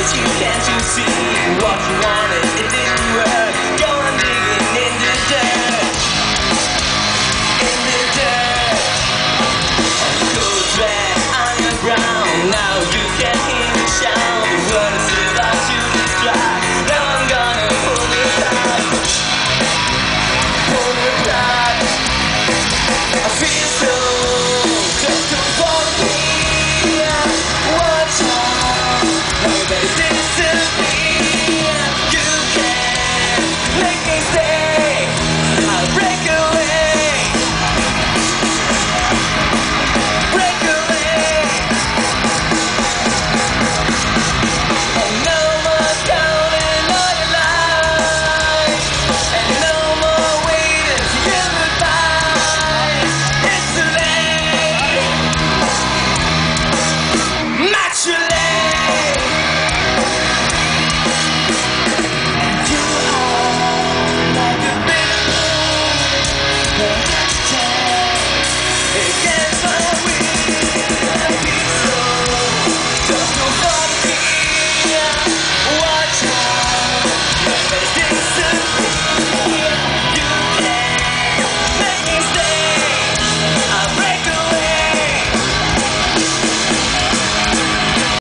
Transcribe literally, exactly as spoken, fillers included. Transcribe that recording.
you, can't you see what you wanted? It didn't work. Go on digging in the dirt, in the dirt. Cold sweat on your brow. Now you can hear me shout. The world is about to distract. Now I'm gonna pull me back, pull me back. I feel